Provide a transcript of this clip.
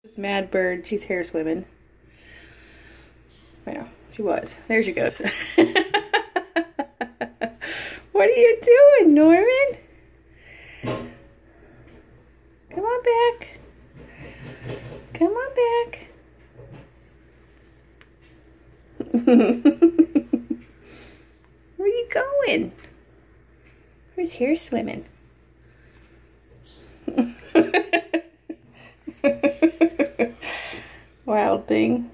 This mad bird, she's hair swimming. Well, she was. There she goes. What are you doing, Norman? Come on back. Come on back. Where are you going? Where's hair swimming? Wild thing.